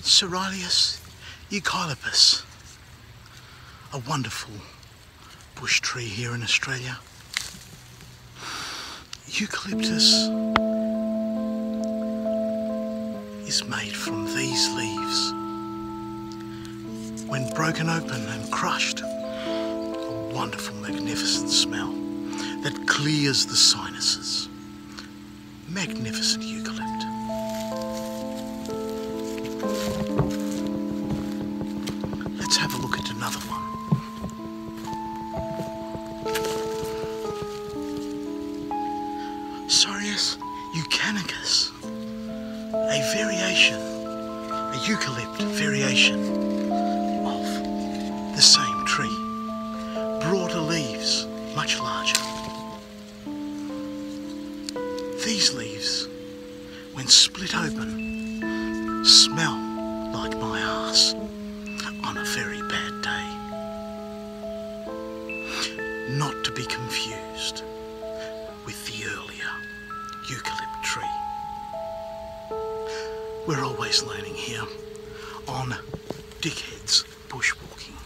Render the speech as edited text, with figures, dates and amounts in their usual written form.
Cerealius eucaluptis, a wonderful bush tree here in Australia. Eucalyptus is made from these leaves. When broken open and crushed, a wonderful, magnificent smell that clears the sinuses. Magnificent eucalypt. Let's have a look at another one. Cerealius eucanicus, a variation, a eucalypt variation of the same tree. Broader leaves, much larger. These leaves, when split open, smell like my arse on a very bad day. Not to be confused with the earlier eucalypt tree. We're always learning here on Dickhead's Bushwalking.